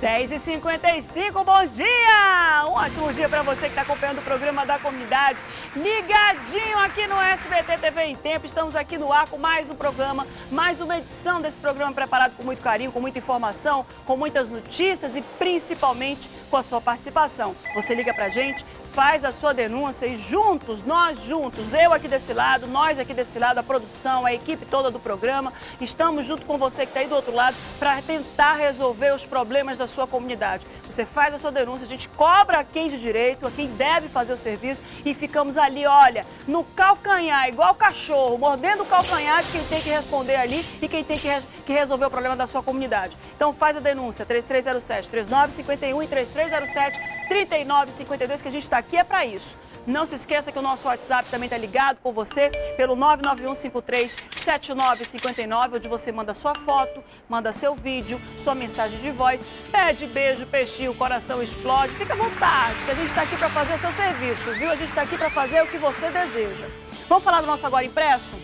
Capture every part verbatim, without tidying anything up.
dez e cinquenta e cinco, bom dia! Um ótimo dia para você que está acompanhando o programa da comunidade, ligadinho aqui no S B T T V em Tempo. Estamos aqui no ar com mais um programa, mais uma edição desse programa preparado com muito carinho, com muita informação, com muitas notícias e principalmente com a sua participação. Você liga pra gente, faz a sua denúncia e juntos, nós juntos, eu aqui desse lado, nós aqui desse lado, a produção, a equipe toda do programa, estamos junto com você que está aí do outro lado para tentar resolver os problemas da sua comunidade. Você faz a sua denúncia, a gente cobra a quem de direito, a quem deve fazer o serviço e ficamos ali, olha, no calcanhar, igual cachorro, mordendo o calcanhar de quem tem que responder ali e quem tem que, re que resolver o problema da sua comunidade. Então faz a denúncia, três três zero sete, três nove cinco um e três três zero sete, três nove cinco dois, que a gente está aqui é para isso. Não se esqueça que o nosso WhatsApp também está ligado com você pelo nove nove um cinco três sete nove cinco nove, onde você manda sua foto, manda seu vídeo, sua mensagem de voz, pede beijo, peixinho, o coração explode, fica à vontade, que a gente está aqui para fazer o seu serviço, viu? A gente está aqui para fazer o que você deseja. Vamos falar do nosso Agora Impresso?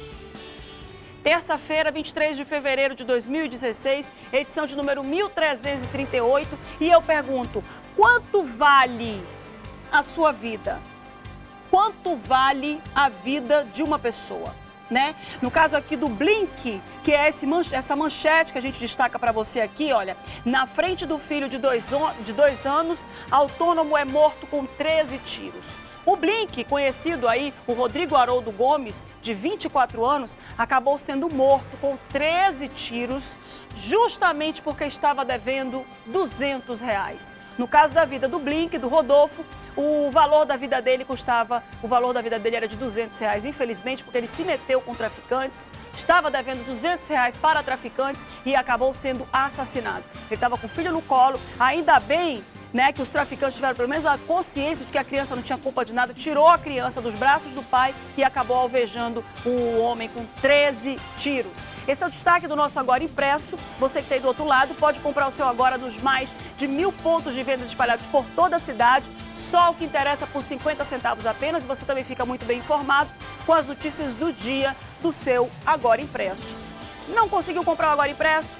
Terça-feira, vinte e três de fevereiro de dois mil e dezesseis, edição de número mil trezentos e trinta e oito, e eu pergunto, quanto vale a sua vida? Quanto vale a vida de uma pessoa, né? No caso aqui do Blink, que é esse manche, essa manchete que a gente destaca para você aqui, olha, na frente do filho de dois, de dois anos, autônomo é morto com treze tiros. O Blink, conhecido aí, o Rodrigo Haroldo Gomes, de vinte e quatro anos, acabou sendo morto com treze tiros, justamente porque estava devendo duzentos reais. No caso da vida do Blink, do Rodolfo, o valor da vida dele custava, o valor da vida dele era de duzentos reais, infelizmente, porque ele se meteu com traficantes, estava devendo duzentos reais para traficantes e acabou sendo assassinado. Ele estava com o filho no colo, ainda bem, né, que os traficantes tiveram pelo menos a consciência de que a criança não tinha culpa de nada, tirou a criança dos braços do pai e acabou alvejando o homem com treze tiros. Esse é o destaque do nosso Agora Impresso. Você que está aí do outro lado pode comprar o seu agora nos mais de mil pontos de vendas espalhados por toda a cidade, só o que interessa por cinquenta centavos apenas, e você também fica muito bem informado com as notícias do dia do seu Agora Impresso. Não conseguiu comprar o Agora Impresso?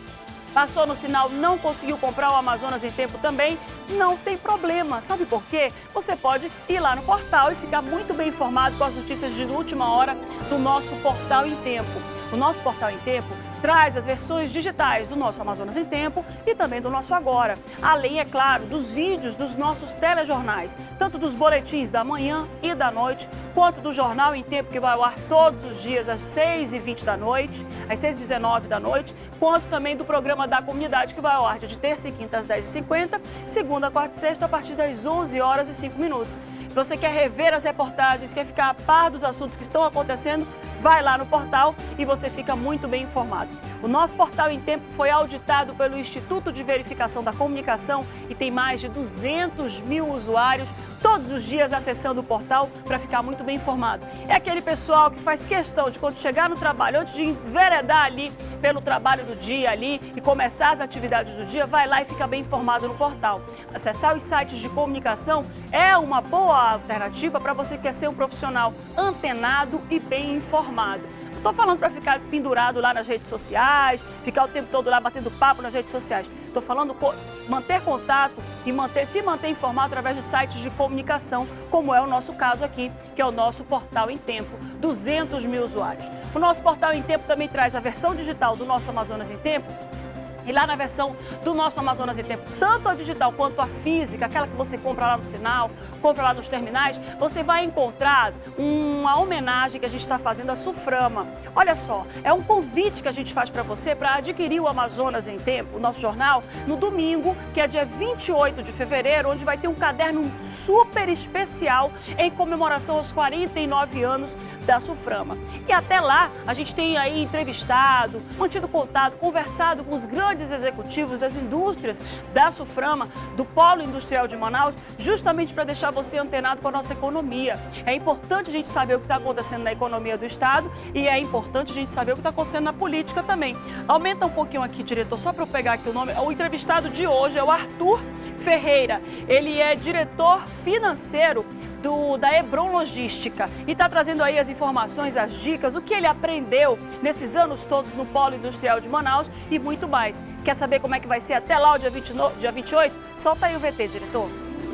Passou no sinal, não conseguiu comprar o Amazonas em Tempo também? Não tem problema. Sabe por quê? Você pode ir lá no portal e ficar muito bem informado com as notícias de última hora do nosso Portal em Tempo. O nosso Portal em Tempo traz as versões digitais do nosso Amazonas em Tempo e também do nosso Agora. Além, é claro, dos vídeos dos nossos telejornais, tanto dos boletins da manhã e da noite, quanto do Jornal em Tempo, que vai ao ar todos os dias às seis e vinte da noite, às seis e dezenove da noite, quanto também do programa da comunidade, que vai ao ar de terça e quinta às dez e cinquenta, segunda, quarta e sexta a partir das onze horas e cinco minutos. Se você quer rever as reportagens, quer ficar a par dos assuntos que estão acontecendo, vai lá no portal e você fica muito bem informado. O nosso Portal em Tempo foi auditado pelo Instituto de Verificação da Comunicação e tem mais de duzentos mil usuários todos os dias acessando o portal para ficar muito bem informado. É aquele pessoal que faz questão de, quando chegar no trabalho, antes de enveredar ali pelo trabalho do dia ali e começar as atividades do dia, vai lá e fica bem informado no portal. Acessar os sites de comunicação é uma boa alternativa para você que quer ser um profissional antenado e bem informado. Não estou falando para ficar pendurado lá nas redes sociais, ficar o tempo todo lá batendo papo nas redes sociais. Estou falando manter contato e manter, se manter informado através de sites de comunicação, como é o nosso caso aqui, que é o nosso Portal em Tempo, duzentos mil usuários. O nosso Portal em Tempo também traz a versão digital do nosso Amazonas em Tempo. E lá na versão do nosso Amazonas em Tempo, tanto a digital quanto a física, aquela que você compra lá no sinal, compra lá nos terminais, você vai encontrar uma homenagem que a gente está fazendo à Suframa. Olha só, é um convite que a gente faz para você para adquirir o Amazonas em Tempo, o nosso jornal, no domingo, que é dia vinte e oito de fevereiro, onde vai ter um caderno super especial em comemoração aos quarenta e nove anos da Suframa. E até lá, a gente tem aí entrevistado, mantido contato, conversado com os grandes executivos das indústrias da Suframa, do Polo Industrial de Manaus, justamente para deixar você antenado com a nossa economia. É importante a gente saber o que está acontecendo na economia do Estado e é importante a gente saber o que está acontecendo na política também. Aumenta um pouquinho aqui, diretor, só para eu pegar aqui o nome. O entrevistado de hoje é o Arthur Ferreira. Ele é diretor financeiro do, da Hebron Logística e está trazendo aí as informações, as dicas, o que ele aprendeu nesses anos todos no Polo Industrial de Manaus e muito mais. Quer saber como é que vai ser até lá o dia, vinte, dia vinte e oito? Solta aí o V T, diretor.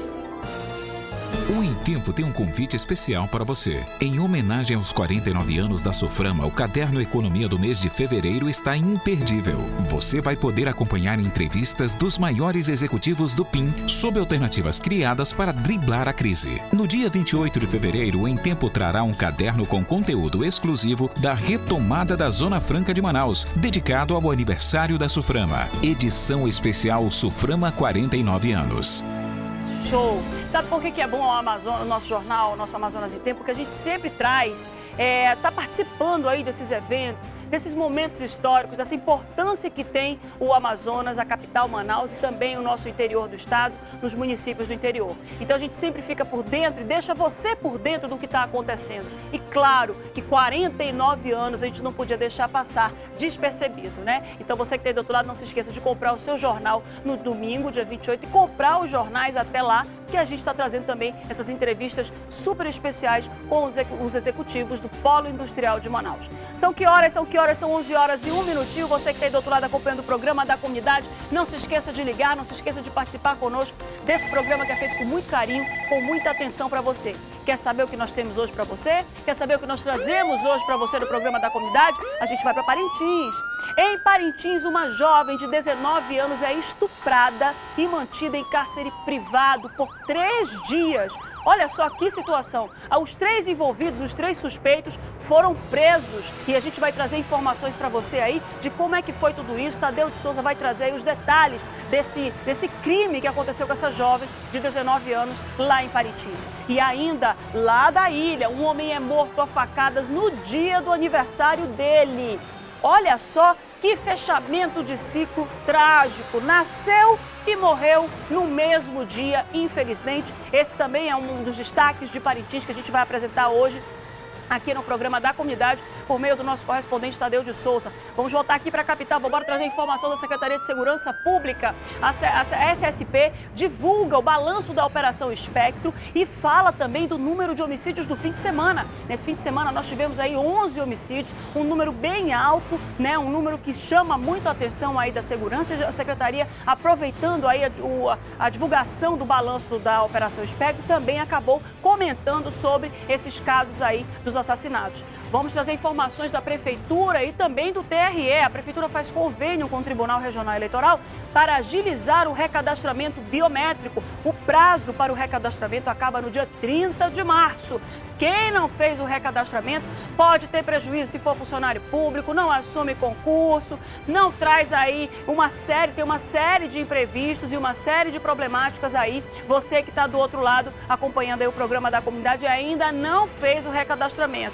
O Em Tempo tem um convite especial para você. Em homenagem aos quarenta e nove anos da Suframa, o Caderno Economia do mês de fevereiro está imperdível. Você vai poder acompanhar entrevistas dos maiores executivos do P I M sobre alternativas criadas para driblar a crise. No dia vinte e oito de fevereiro, o Em Tempo trará um caderno com conteúdo exclusivo da retomada da Zona Franca de Manaus, dedicado ao aniversário da Suframa. Edição especial Suframa quarenta e nove anos. Show! Sabe por que é bom o, Amazon, o nosso jornal, o nosso Amazonas em Tempo? Porque a gente sempre traz, é, tá participando aí desses eventos, desses momentos históricos, dessa importância que tem o Amazonas, a capital Manaus e também o nosso interior do estado, nos municípios do interior. Então a gente sempre fica por dentro e deixa você por dentro do que está acontecendo. E claro que quarenta e nove anos a gente não podia deixar passar despercebido, né? Então você que está aí do outro lado, não se esqueça de comprar o seu jornal no domingo, dia vinte e oito, e comprar os jornais até lá, que a gente está trazendo também essas entrevistas super especiais com os, os executivos do Polo Industrial de Manaus. São que horas? São que horas? São onze horas e um minutinho. Você que está aí do outro lado acompanhando o programa da comunidade, não se esqueça de ligar, não se esqueça de participar conosco desse programa que é feito com muito carinho, com muita atenção para você. Quer saber o que nós temos hoje para você? Quer saber o que nós trazemos hoje para você no programa da comunidade? A gente vai para Parintins. Em Parintins, uma jovem de dezenove anos é estuprada e mantida em cárcere privado por três dias. Olha só que situação. Os três envolvidos, os três suspeitos, foram presos. E a gente vai trazer informações para você aí de como é que foi tudo isso. Tadeu de Souza vai trazer aí os detalhes desse, desse crime que aconteceu com essa jovem de dezenove anos lá em Parintins. E ainda, lá da ilha, um homem é morto a facadas no dia do aniversário dele. Olha só que fechamento de ciclo trágico. Nasceu e morreu no mesmo dia, infelizmente. Esse também é um dos destaques de Parintins que a gente vai apresentar hoje aqui no programa da comunidade, por meio do nosso correspondente Tadeu de Souza. Vamos voltar aqui para a capital, vamos agora trazer informação da Secretaria de Segurança Pública. A S S P divulga o balanço da Operação Espectro e fala também do número de homicídios do fim de semana. Nesse fim de semana nós tivemos aí onze homicídios, um número bem alto, né? Um número que chama muito a atenção aí da segurança. A Secretaria, aproveitando aí a, a, a divulgação do balanço da Operação Espectro, também acabou comentando sobre esses casos aí dos assassinatos. Vamos trazer informações da Prefeitura e também do T R E. A Prefeitura faz convênio com o Tribunal Regional Eleitoral para agilizar o recadastramento biométrico. O prazo para o recadastramento acaba no dia trinta de março. Quem não fez o recadastramento pode ter prejuízo se for funcionário público, não assume concurso, não traz aí uma série, tem uma série de imprevistos e uma série de problemáticas aí. Você que está do outro lado acompanhando aí o programa da comunidade e ainda não fez o recadastramento.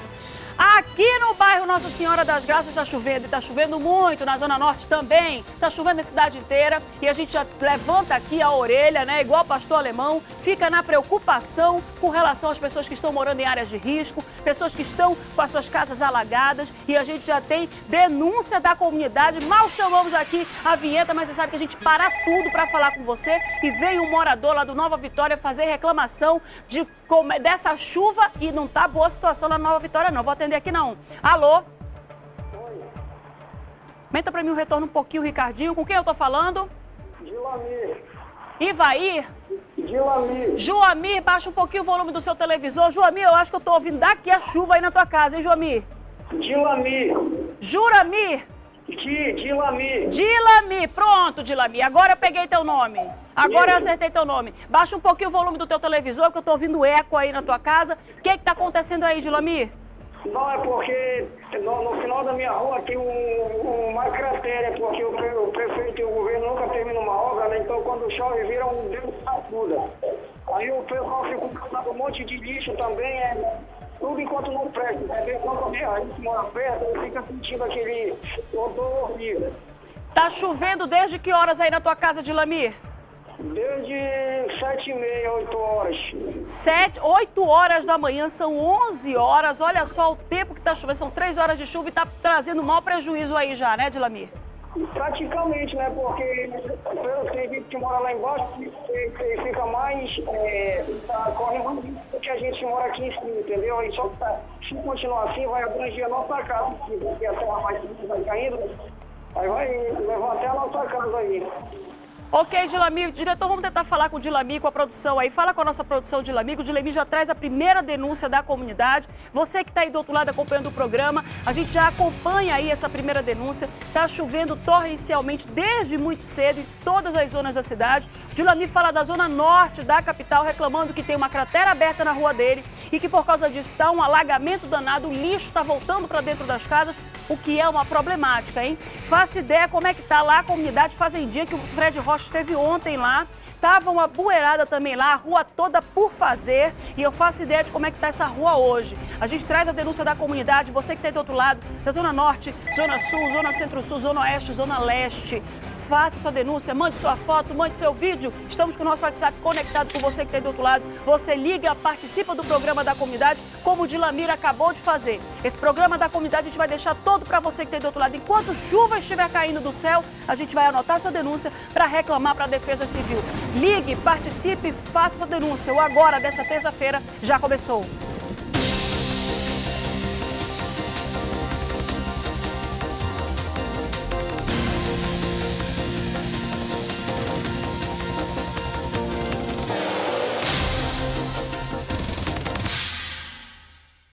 Aqui no bairro Nossa Senhora das Graças está chovendo, e está chovendo muito, na Zona Norte também, está chovendo na cidade inteira e a gente já levanta aqui a orelha, né, igual o pastor alemão, fica na preocupação com relação às pessoas que estão morando em áreas de risco, pessoas que estão com as suas casas alagadas e a gente já tem denúncia da comunidade. Mal chamamos aqui a vinheta, mas você sabe que a gente para tudo para falar com você e veio um morador lá do Nova Vitória fazer reclamação de, dessa chuva e não tá boa a situação na Nova Vitória não. Vou atender aqui não. Alô? Oi. Aumenta para mim o retorno um pouquinho, Ricardinho. Com quem eu tô falando? Dilamir. Ivair? Dilamir. Joamir, baixa um pouquinho o volume do seu televisor. Joamir, eu acho que eu tô ouvindo daqui a chuva aí na tua casa, hein, Joamir? Dilamir. Juramir? Di, Dilamir. Dilamir, pronto, Dilamir. Agora eu peguei teu nome. Agora eu acertei teu nome. Baixa um pouquinho o volume do teu televisor, que eu tô ouvindo eco aí na tua casa. O que que tá acontecendo aí, Dilamir? Não, é porque no, no final da minha rua tem um, uma cratera, porque o, pre, o prefeito e o governo nunca terminam uma obra, né? Então quando chove vira um Deus sacuda. Aí o pessoal fica com um monte de lixo também, é tudo enquanto não presta. É bem quando a gente mora perto, fica sentindo aquele odor horrível. Tá chovendo desde que horas aí na tua casa, Dilamir? Desde sete e meia, oito horas. Sete, oito horas da manhã, são onze horas. Olha só o tempo que tá chovendo, são três horas de chuva e tá trazendo maior prejuízo aí já, né, Dilamir? Praticamente, né? Porque pelo serviço que que mora lá embaixo fica mais, é, tá, corre mais do que a gente mora aqui em cima, entendeu? E só tá, se continuar assim, vai abranger a nossa casa, porque a terra vai, vai caindo, aí vai levar até a nossa casa aí. Ok, Dilamir. Diretor, vamos tentar falar com o Dilamir, com a produção aí. Fala com a nossa produção, Dilamir. O Dilamir já traz a primeira denúncia da comunidade. Você que está aí do outro lado acompanhando o programa, a gente já acompanha aí essa primeira denúncia. Está chovendo torrencialmente desde muito cedo em todas as zonas da cidade. O Dilamir fala da zona norte da capital, reclamando que tem uma cratera aberta na rua dele e que por causa disso está um alagamento danado, o lixo está voltando para dentro das casas, o que é uma problemática, hein? Faço ideia como é que tá lá a comunidade Fazendinha, que o Fred Rocha esteve ontem lá. Tava uma bueirada também lá, a rua toda por fazer, e eu faço ideia de como é que tá essa rua hoje. A gente traz a denúncia da comunidade, você que está aí do outro lado, da Zona Norte, Zona Sul, Zona Centro-Sul, Zona Oeste, Zona Leste. Faça sua denúncia, mande sua foto, mande seu vídeo. Estamos com o nosso WhatsApp conectado com você que está aí do outro lado. Você liga, participa do programa da comunidade, como o Dilamir acabou de fazer. Esse programa da comunidade a gente vai deixar todo para você que está aí do outro lado. Enquanto chuva estiver caindo do céu, a gente vai anotar sua denúncia para reclamar para a Defesa Civil. Ligue, participe, faça sua denúncia. O Agora, desta terça-feira, já começou.